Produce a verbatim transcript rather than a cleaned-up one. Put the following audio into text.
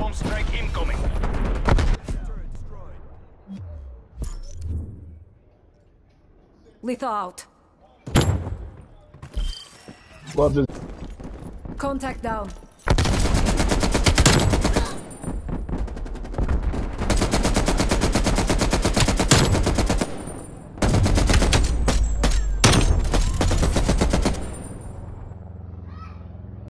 Airborne strike incoming. Lethal out. Love this. Contact down.